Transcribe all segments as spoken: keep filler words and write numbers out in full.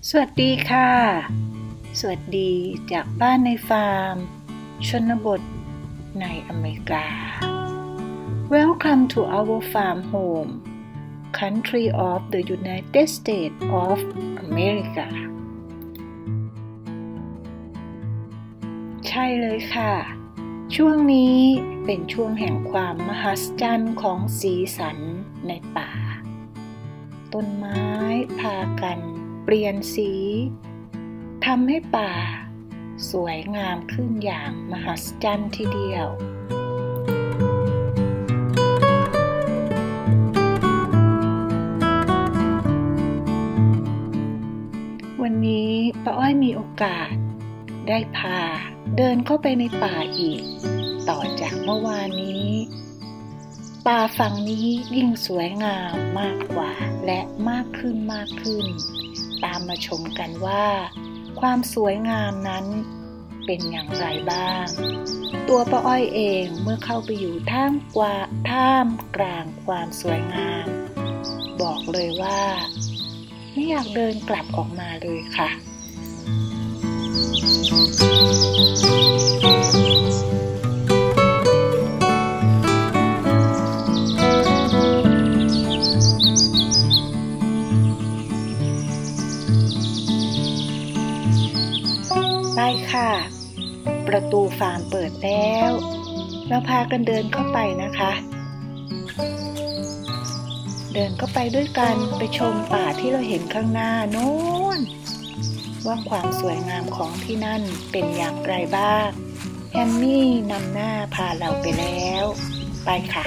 สวัสดีค่ะสวัสดีจากบ้านในฟาร์มชนบทในอเมริกา Welcome to our farm home country of the United States of America ใช่เลยค่ะช่วงนี้เป็นช่วงแห่งความมหัศจรรย์ของสีสันในป่าต้นไม้พากันเปลี่ยนสีทำให้ป่าสวยงามขึ้นอย่างมหัศจรรย์ทีเดียววันนี้ป้าอ้อยมีโอกาสได้พาเดินเข้าไปในป่าอีกต่อจากเมื่อวานนี้ป่าฝั่งนี้ยิ่งสวยงามมากกว่าและมากขึ้นมากขึ้นตามมาชมกันว่าความสวยงามนั้นเป็นอย่างไรบ้างตัวป้าอ้อยเองเมื่อเข้าไปอยู่ท่ามกว่าท่ามกลางความสวยงามบอกเลยว่าไม่อยากเดินกลับออกมาเลยค่ะไปค่ะประตูฟาร์มเปิดแล้วเราพากันเดินเข้าไปนะคะเดินเข้าไปด้วยกันไปชมป่าที่เราเห็นข้างหน้าโน้นว่าความสวยงามของที่นั่นเป็นอย่างไรบ้างแฮมมี่นำหน้าพาเราไปแล้วไปค่ะ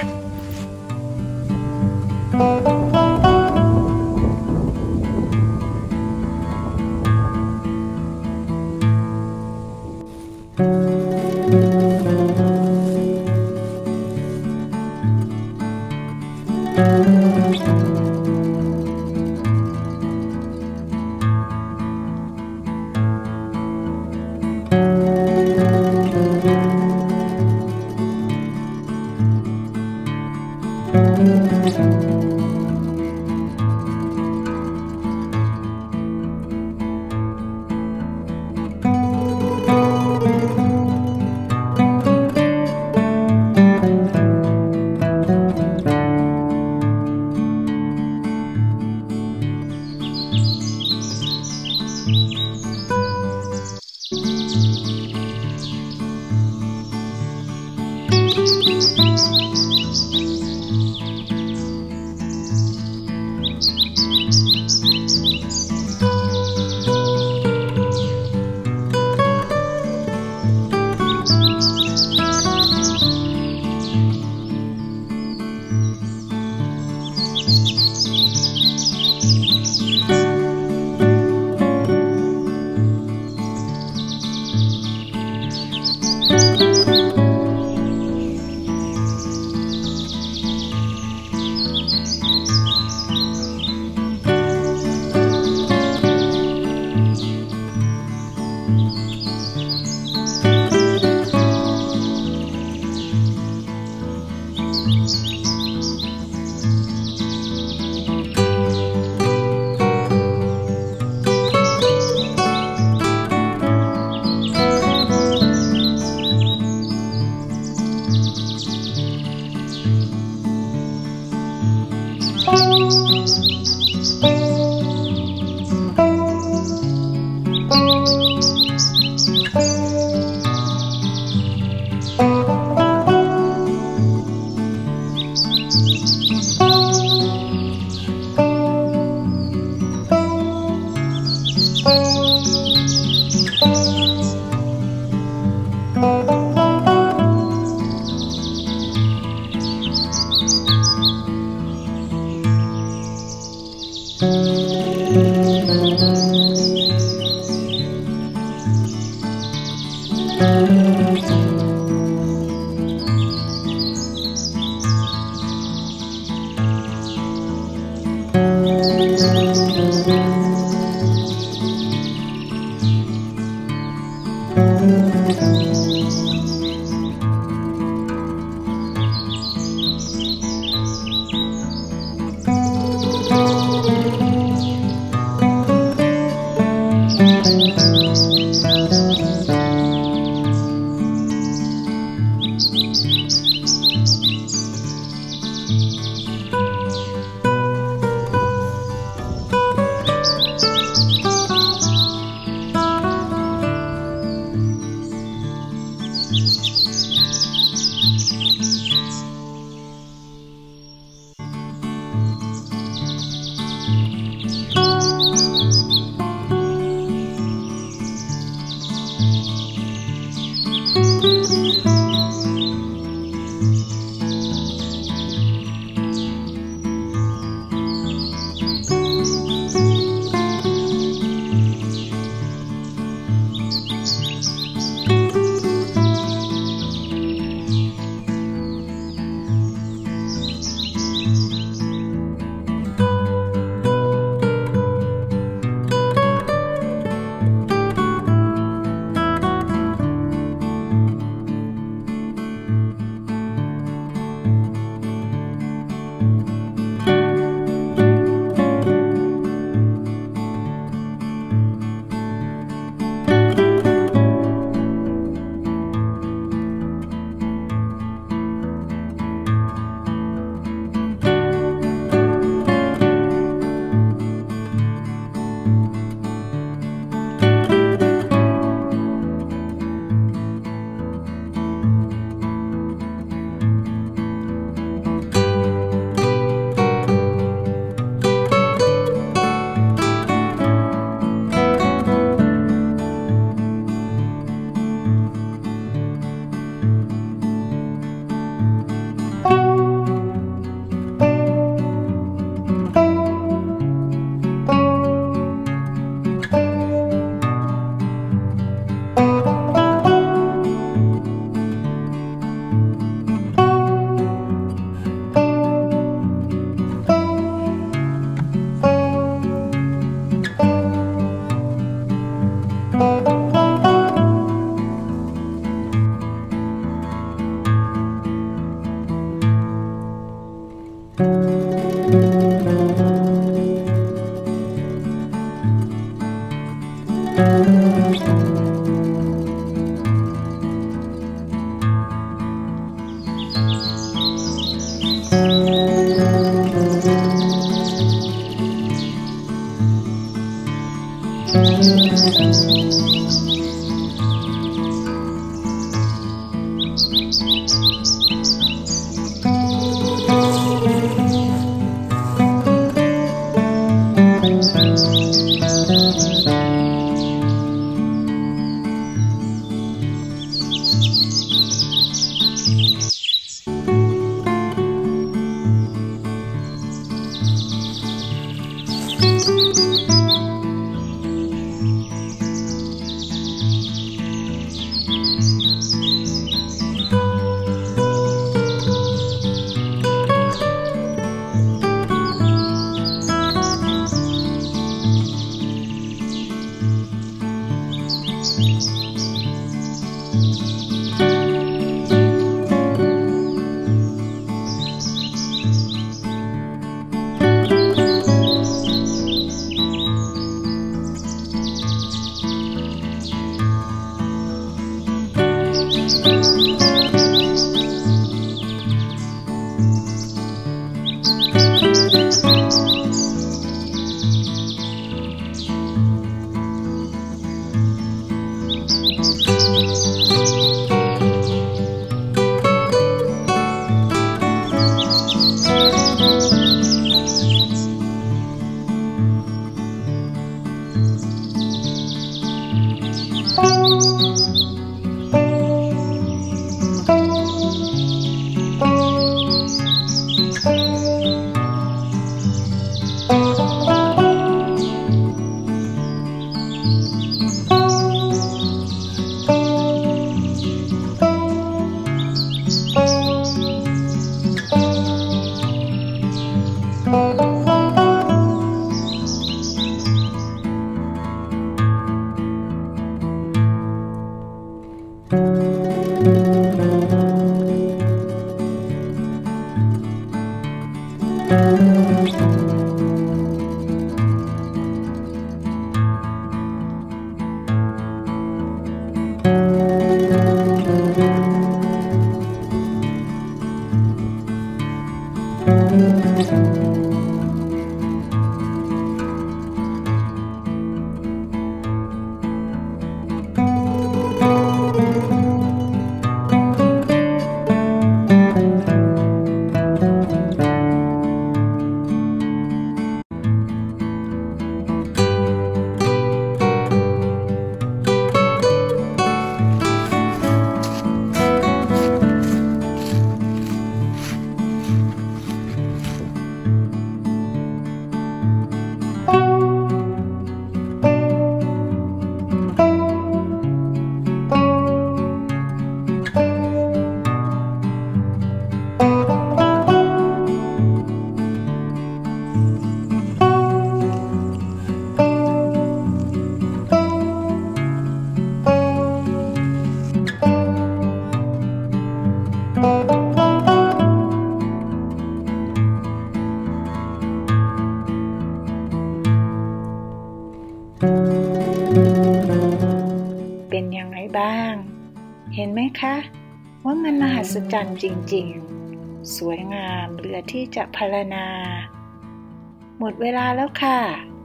เป็นยังไงบ้างเห็นไหมคะว่ามันมหัศจรรย์จริงๆสวยงามเหลือที่จะพรรณนาหมดเวลาแล้วค่ะ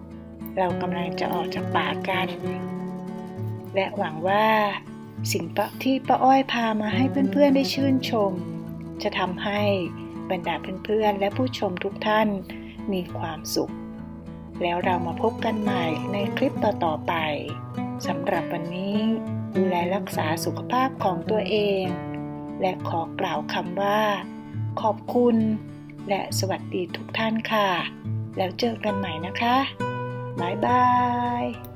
เรากำลังจะออกจากป่ากันและหวังว่าสิ่งที่ป้าอ้อยพามาให้เพื่อนๆได้ชื่นชมจะทำให้บรรดาเพื่อนๆและผู้ชมทุกท่านมีความสุขแล้วเรามาพบกันใหม่ในคลิปต่อๆไปสำหรับวันนี้ดูแลรักษาสุขภาพของตัวเองและขอกล่าวคำว่าขอบคุณและสวัสดีทุกท่านค่ะแล้วเจอกันใหม่นะคะบ๊ายบาย